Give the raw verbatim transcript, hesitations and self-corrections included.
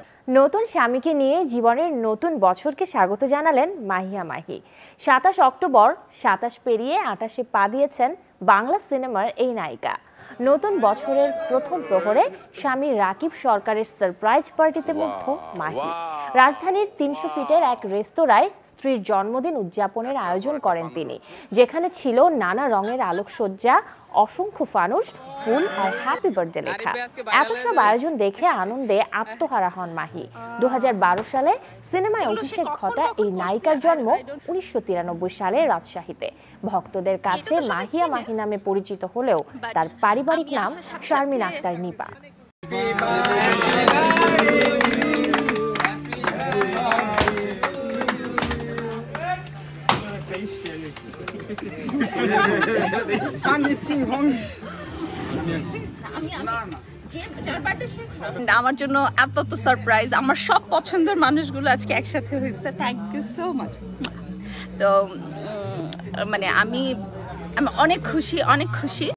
নতুন স্বামীকে নিয়ে জীবনের নতুন বছরকে স্বাগত জানালেন মাহিয়া মাহি। সাতাশ অক্টোবর সাতাশ পেরিয়ে আটাশে পা দিয়েছেন বাংলা সিনেমার এই নায়িকা। নতুন বছরের প্রথম প্রহরে স্বামী রাকিব সরকারের সারপ্রাইজ পার্টিতে মুগ্ধ মাহি। রাজধানীর তিনশো ফিটের এক রেস্তোরাঁয় স্ত্রীর জন্মদিন উদযাপনের আয়োজন করেন তিনি, যেখানে ছিল নানা রঙের আলোকসজ্জা, অসংখ্য ফানুস, ফুল আর হ্যাপি বার্থডে লেখা। এত সব আয়োজন দেখে আনন্দে আত্মহারা হন মাহি। দু হাজার বারো সালে সিনেমায় অভিষেক ঘটা এই নায়িকার জন্ম উনিশশো তিরানব্বই সালে রাজশাহীতে। ভক্তদের কাছে মাহিয়া মাহি নামে পরিচিত হলেও তার পারিবারিক নাম শারমিন আক্তার নিপা। আমার জন্য এত তো সারপ্রাইজ, আমার সব পছন্দের মানুষগুলো আজকে একসাথে হয়েছে। Thank you so much. তো মানে আমি আমি অনেক খুশি, অনেক খুশি।